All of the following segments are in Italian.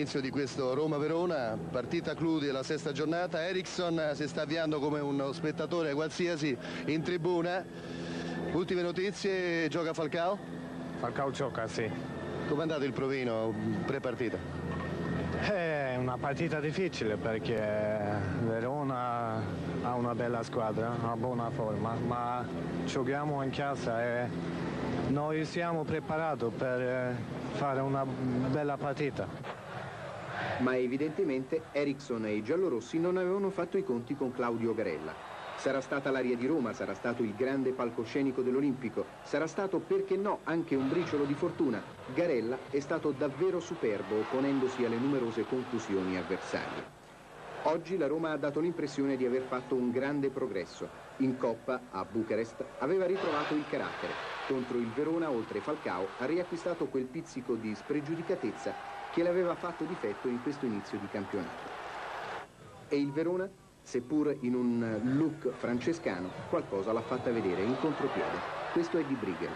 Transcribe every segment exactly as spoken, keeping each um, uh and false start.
all'inizio di questo Roma-Verona, partita clou della sesta giornata. Eriksson si sta avviando come uno spettatore qualsiasi in tribuna. Ultime notizie, gioca Falcao? Falcao gioca, sì. Com'è andato il provino pre-partita? È una partita difficile perché Verona ha una bella squadra, una buona forma, ma giochiamo in casa e noi siamo preparati per fare una bella partita. Ma evidentemente Eriksson e i giallorossi non avevano fatto i conti con Claudio Garella. Sarà stata l'aria di Roma, sarà stato il grande palcoscenico dell'Olimpico, sarà stato, perché no, anche un briciolo di fortuna. Garella è stato davvero superbo, opponendosi alle numerose contusioni avversarie. Oggi la Roma ha dato l'impressione di aver fatto un grande progresso. In Coppa, a Bucarest, aveva ritrovato il carattere. Contro il Verona, oltre Falcao, ha riacquistato quel pizzico di spregiudicatezza che le aveva fatto difetto in questo inizio di campionato. E il Verona, seppur in un look francescano, qualcosa l'ha fatta vedere in contropiede. Questo è Di Brigel.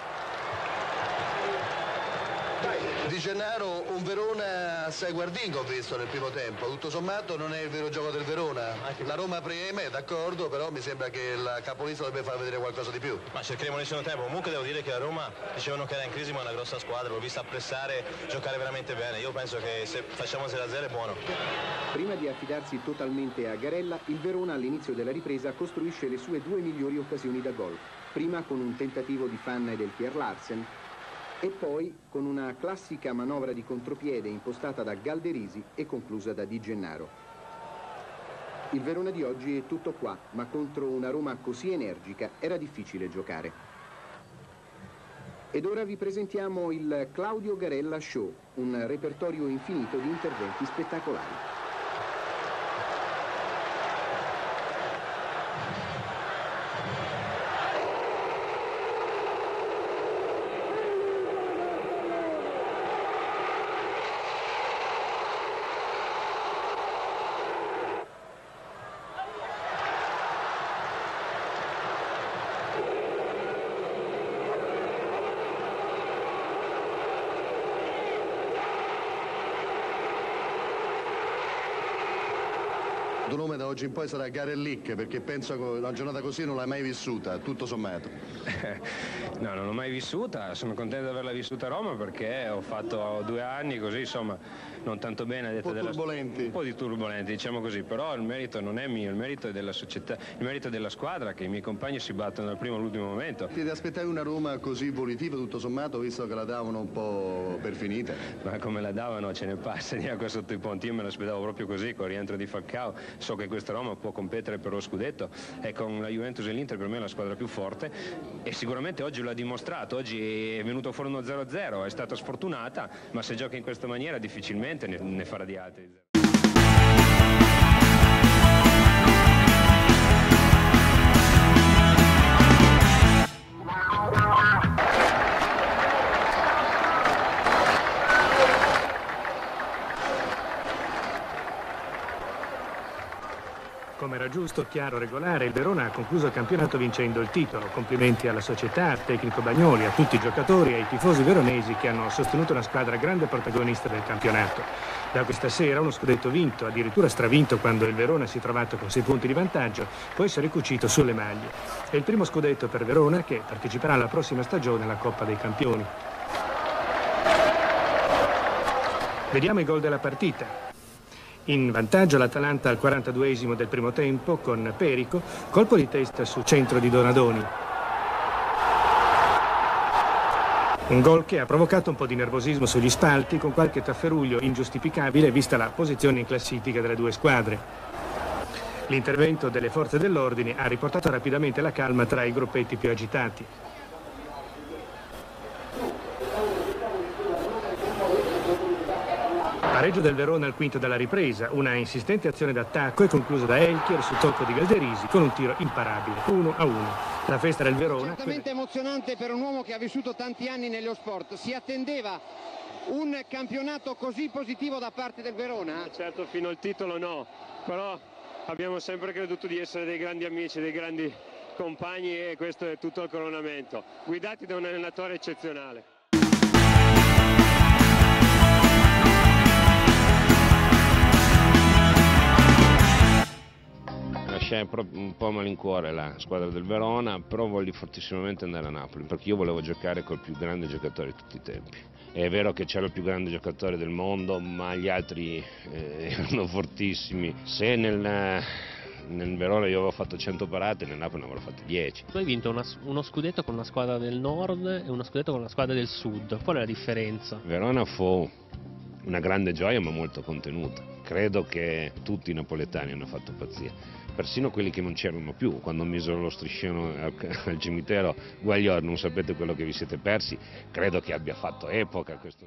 Di Gennaro, un Verona assai guardingo ho visto nel primo tempo. Tutto sommato non è il vero gioco del Verona. La Roma preme, d'accordo, però mi sembra che il capolista dovrebbe far vedere qualcosa di più. Ma cercheremo nel secondo tempo. Comunque devo dire che la Roma, dicevano che era in crisi, ma è una grossa squadra. L'ho vista pressare, giocare veramente bene. Io penso che se facciamo zero a zero è buono. Prima di affidarsi totalmente a Garella, il Verona all'inizio della ripresa costruisce le sue due migliori occasioni da gol. Prima con un tentativo di Fanna e del Pierre Larsen, e poi con una classica manovra di contropiede impostata da Galderisi e conclusa da Di Gennaro. Il Verona di oggi è tutto qua, ma contro una Roma così energica era difficile giocare. Ed ora vi presentiamo il Claudio Garella Show, un repertorio infinito di interventi spettacolari. Il tuo nome da oggi in poi sarà Garellic, perché penso che una giornata così non l'hai mai vissuta, tutto sommato. No, non l'ho mai vissuta, sono contento di averla vissuta a Roma perché ho fatto due anni così, insomma, non tanto bene. Un po' della... turbolenti. Un po' di turbolenti, diciamo così, però il merito non è mio, il merito è della società, il merito è della squadra, che i miei compagni si battono dal primo all'ultimo momento. Ti aspettavi una Roma così volitiva, tutto sommato, visto che la davano un po' per finita? Ma come la davano ce ne passa di acqua sotto i ponti, io me l'aspettavo proprio così, con il rientro di Falcao. So che questa Roma può competere per lo scudetto e con la Juventus e l'Inter per me è la squadra più forte e sicuramente oggi l'ha dimostrato. Oggi è venuto fuori uno zero a zero, è stata sfortunata, ma se gioca in questa maniera difficilmente ne, ne farà di altri. Come era giusto, chiaro, regolare, il Verona ha concluso il campionato vincendo il titolo. Complimenti alla società, al tecnico Bagnoli, a tutti i giocatori e ai tifosi veronesi che hanno sostenuto una squadra grande protagonista del campionato. Da questa sera uno scudetto vinto, addirittura stravinto quando il Verona si è trovato con sei punti di vantaggio, poi si è ricucito sulle maglie. È il primo scudetto per Verona che parteciperà alla prossima stagione alla Coppa dei Campioni. Vediamo i gol della partita. In vantaggio l'Atalanta al quarantaduesimo del primo tempo con Perico, colpo di testa su centro di Donadoni. Un gol che ha provocato un po' di nervosismo sugli spalti con qualche tafferuglio ingiustificabile vista la posizione in classifica delle due squadre. L'intervento delle forze dell'ordine ha riportato rapidamente la calma tra i gruppetti più agitati. Pareggio del Verona al quinto della ripresa, una insistente azione d'attacco è conclusa da Elchier su tocco di Galderisi con un tiro imparabile, uno a uno. La festa del Verona... Certamente emozionante per un uomo che ha vissuto tanti anni nello sport. Si attendeva un campionato così positivo da parte del Verona? Certo, fino al titolo no, però abbiamo sempre creduto di essere dei grandi amici, dei grandi compagni e questo è tutto il coronamento, guidati da un allenatore eccezionale. lascia un po' a malincuore la squadra del Verona, però voglio fortissimamente andare a Napoli, perché io volevo giocare col più grande giocatore di tutti i tempi. È vero che c'era il più grande giocatore del mondo, ma gli altri eh, erano fortissimi. Se nel, nel Verona io avevo fatto cento parate, nel Napoli ne avevo fatte dieci. Tu hai vinto una, uno scudetto con una squadra del nord e uno scudetto con una squadra del sud. Qual è la differenza? Verona fu una grande gioia ma molto contenuta. Credo che tutti i napoletani hanno fatto pazzia, persino quelli che non c'erano più, quando misero lo striscione al, al cimitero Guaglior, non sapete quello che vi siete persi, credo che abbia fatto epoca questo.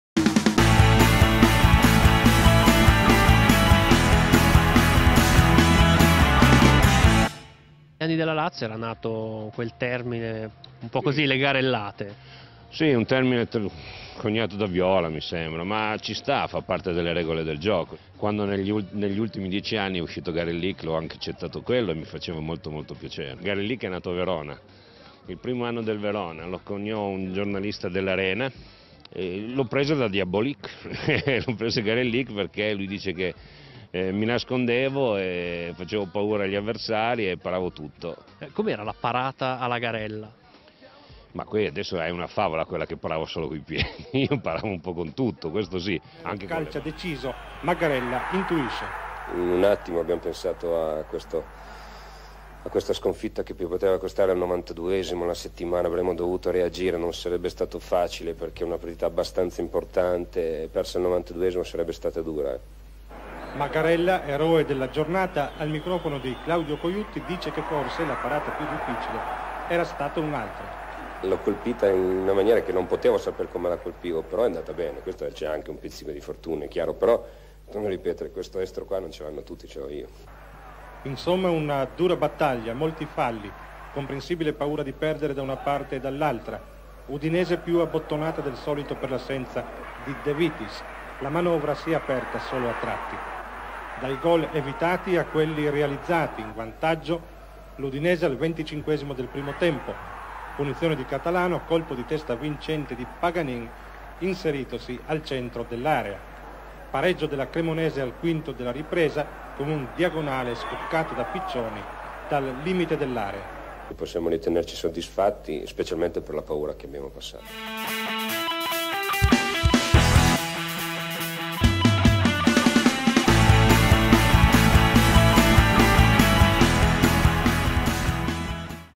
Negli anni della Lazio era nato quel termine un po' così, le garellate. Sì, un termine coniato da Viola mi sembra, ma ci sta, fa parte delle regole del gioco. Quando negli, negli ultimi dieci anni è uscito Gary Lick l'ho anche accettato quello e mi faceva molto molto piacere. Gary Lick è nato a Verona, il primo anno del Verona, lo coniò un giornalista dell'Arena, l'ho preso da Diabolic, l'ho preso Gary Lick perché lui dice che eh, mi nascondevo e facevo paura agli avversari e paravo tutto. Com'era la parata alla Garella? Ma qui adesso è una favola quella che paravo solo coi piedi, io paravo un po' con tutto, questo sì. Anche calcia le... deciso, Maggarella intuisce. In un attimo abbiamo pensato a, questo, a questa sconfitta che poteva costare al novantaduesimo, la settimana avremmo dovuto reagire, non sarebbe stato facile perché è una partita abbastanza importante, persa al novantaduesimo sarebbe stata dura. Eh. Maggarella, eroe della giornata, al microfono di Claudio Coiutti dice che forse la parata più difficile era stata un'altra. L'ho colpita in una maniera che non potevo sapere come la colpivo, però è andata bene, questo c'è anche un pizzico di fortuna, è chiaro, però, non ripetere, questo estro qua non ce l'hanno tutti, ce l'ho io. Insomma una dura battaglia, molti falli, comprensibile paura di perdere da una parte e dall'altra, Udinese più abbottonata del solito per l'assenza di De Vitis, la manovra si è aperta solo a tratti. Dai gol evitati a quelli realizzati in vantaggio, l'Udinese al venticinquesimo del primo tempo, punizione di Catalano, colpo di testa vincente di Paganin, inseritosi al centro dell'area. Pareggio della Cremonese al quinto della ripresa, con un diagonale scoccato da Piccioni dal limite dell'area. Possiamo ritenerci soddisfatti, specialmente per la paura che abbiamo passato.